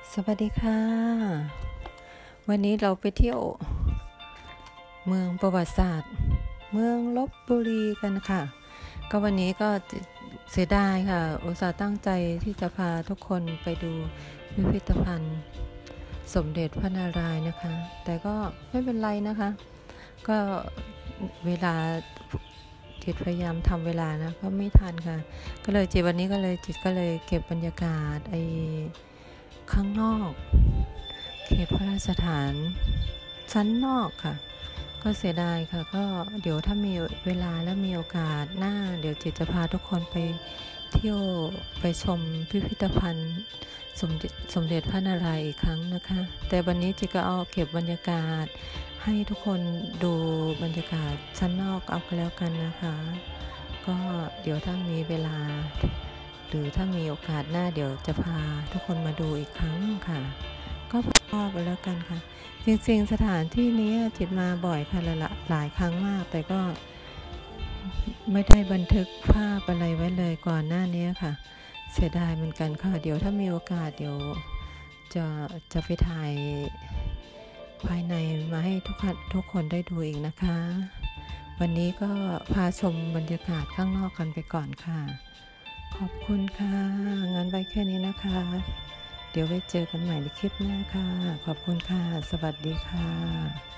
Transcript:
สวัสดีค่ะวันนี้เราไปเที่ยวเมืองประวัติศาสตร์เมืองลพบุรีกันค่ะก็วันนี้ก็เสียดายค่ะอุตส่าห์ตั้งใจที่จะพาทุกคนไปดูพิพิธภัณฑ์สมเด็จพระนารายณ์นะคะแต่ก็ไม่เป็นไรนะคะก็เวลาจิตพยายามทำเวลานะก็ไม่ทันค่ะก็เลยจิตวันนี้ก็เลยเก็บบรรยากาศข้างนอกเขตพระราชฐานชั้นนอกค่ะก็เสียดายค่ะก็เดี๋ยวถ้ามีเวลาและมีโอกาสหน้าเดี๋ยวจิตจะพาทุกคนไปเที่ยวไปชมพิพิธภัณฑ์สมเด็จพระนารายณ์อีกครั้งนะคะแต่วันนี้จิตก็เอาเก็บบรรยากาศให้ทุกคนดูบรรยากาศชั้นนอกเอากันแล้วกันนะคะก็เดี๋ยวถ้ามีเวลาหรือถ้ามีโอกาสหน้าเดี๋ยวจะพาทุกคนมาดูอีกครั้งค่ะก็พอไปแล้วกันค่ะจริงๆสถานที่นี้จิตมาบ่อยค่ะหลายครั้งมากแต่ก็ไม่ได้บันทึกภาพอะไรไว้เลยก่อนหน้านี้ค่ะเสียดายเหมือนกันค่ะเดี๋ยวถ้ามีโอกาสเดี๋ยวจะไปถ่ายภายในมาให้ทุกคนได้ดูอีกนะคะวันนี้ก็พาชมบรรยากาศข้างนอกกันไปก่อนค่ะขอบคุณค่ะงั้นไว้แค่นี้นะคะเดี๋ยวไว้เจอกันใหม่ในคลิปหน้าค่ะขอบคุณค่ะสวัสดีค่ะ